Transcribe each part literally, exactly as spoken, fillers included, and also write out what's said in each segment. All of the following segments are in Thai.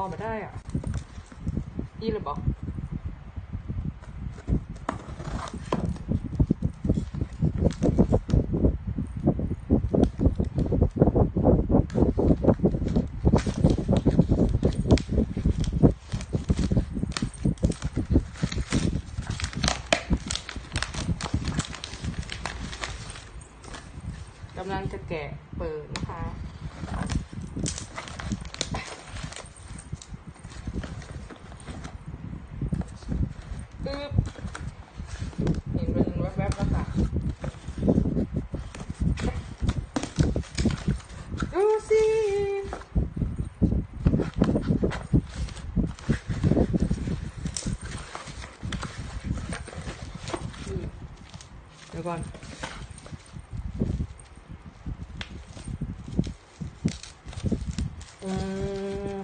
มาได้อ่ะอีหรือเปล่ากำลังจะแกะเปิดนะคะปึ๊บเห็นเป็นแวบๆแล้วค่ะดูสิเดี๋ยวก่อนอืม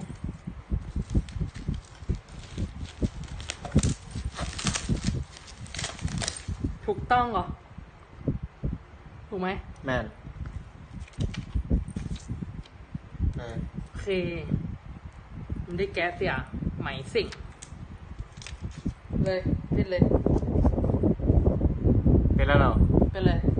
ถูกต้องเหรอถูกไหมแมนแมนโอเคมันได้แก๊สเสียไหมสิเลยติดเลยเป็นแล้วเหรอเป็นเลย